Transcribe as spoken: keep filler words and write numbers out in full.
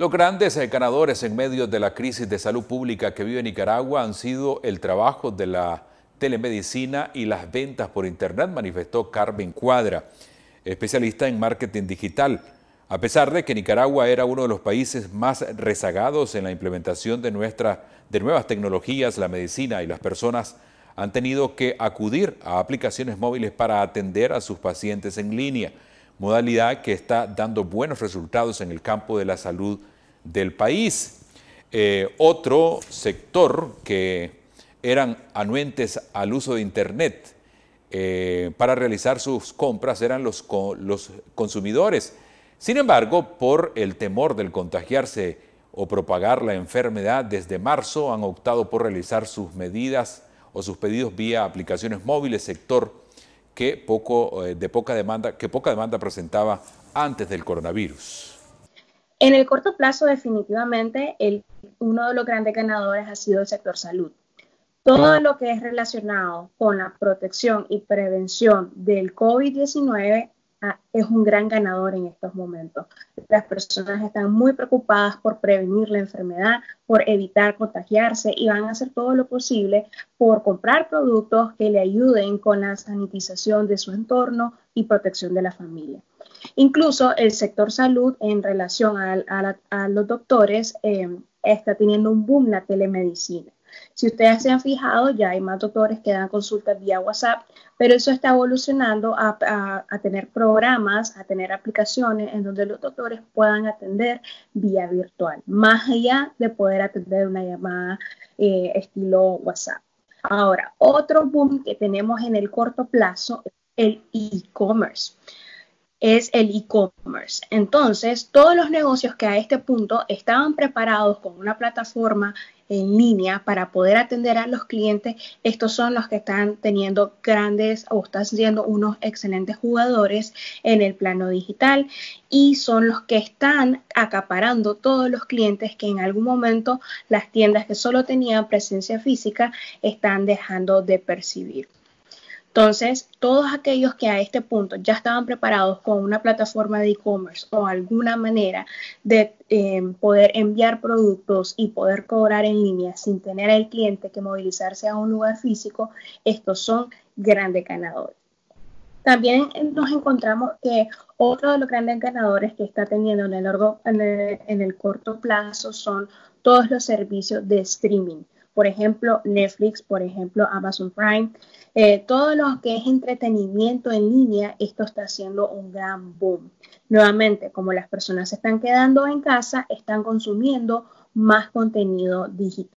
Los grandes eh, ganadores en medio de la crisis de salud pública que vive Nicaragua han sido el trabajo de la telemedicina y las ventas por internet, manifestó Carmen Cuadra, especialista en marketing digital. A pesar de que Nicaragua era uno de los países más rezagados en la implementación de, nuestra, de nuevas tecnologías, la medicina y las personas han tenido que acudir a aplicaciones móviles para atender a sus pacientes en línea, modalidad que está dando buenos resultados en el campo de la salud del país. Eh, otro sector que eran anuentes al uso de Internet eh, para realizar sus compras eran los, los consumidores. Sin embargo, por el temor del contagiarse o propagar la enfermedad, desde marzo han optado por realizar sus medidas o sus pedidos vía aplicaciones móviles, sector que, poco, eh, de poca demanda, que poca demanda presentaba antes del coronavirus. En el corto plazo, definitivamente, el, uno de los grandes ganadores ha sido el sector salud. Todo lo que es relacionado con la protección y prevención del COVID diecinueve ah, es un gran ganador en estos momentos. Las personas están muy preocupadas por prevenir la enfermedad, por evitar contagiarse y van a hacer todo lo posible por comprar productos que le ayuden con la sanitización de su entorno y protección de la familia. Incluso el sector salud en relación a, a, la, a los doctores eh, está teniendo un boom la telemedicina. Si ustedes se han fijado, ya hay más doctores que dan consultas vía WhatsApp, pero eso está evolucionando a, a, a tener programas, a tener aplicaciones en donde los doctores puedan atender vía virtual, más allá de poder atender una llamada eh, estilo WhatsApp. Ahora, otro boom que tenemos en el corto plazo es el e-commerce. es el e-commerce. Entonces, todos los negocios que a este punto estaban preparados con una plataforma en línea para poder atender a los clientes, estos son los que están teniendo grandes o están siendo unos excelentes jugadores en el plano digital y son los que están acaparando todos los clientes que en algún momento las tiendas que solo tenían presencia física están dejando de percibir. Entonces, todos aquellos que a este punto ya estaban preparados con una plataforma de e-commerce o alguna manera de eh, poder enviar productos y poder cobrar en línea sin tener al cliente que movilizarse a un lugar físico, estos son grandes ganadores. También nos encontramos que otro de los grandes ganadores que está teniendo en el, largo, en el, en el corto plazo son todos los servicios de streaming. Por ejemplo, Netflix, por ejemplo, Amazon Prime, eh, todo lo que es entretenimiento en línea, esto está haciendo un gran boom. Nuevamente, como las personas se están quedando en casa, están consumiendo más contenido digital.